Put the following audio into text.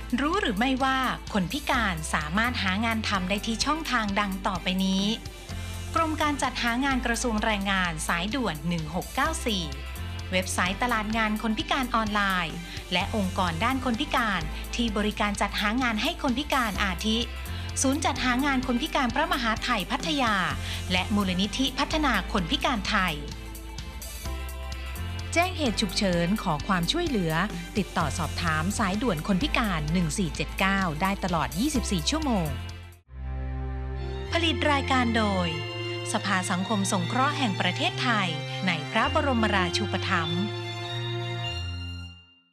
รู้หรือไม่ว่าคนพิการสามารถหางานทำได้ที่ช่องทางดังต่อไปนี้กรมการจัดหางานกระทรวงแรงงานสายด่วน1694เว็บไซต์ตลาดงานคนพิการออนไลน์และองค์กรด้านคนพิการที่บริการจัดหางานให้คนพิการอาทิศูนย์จัดหางานคนพิการพระมหาไทยพัทยาและมูลนิธิพัฒนาคนพิการไทยแจ้งเหตุฉุกเฉินขอความช่วยเหลือติดต่อสอบถามสายด่วนคนพิการ1479ได้ตลอด24ชั่วโมงผลิตรายการโดยสภาสังคมสงเคราะห์แห่งประเทศไทยในพระบรมราชูปถัมภ์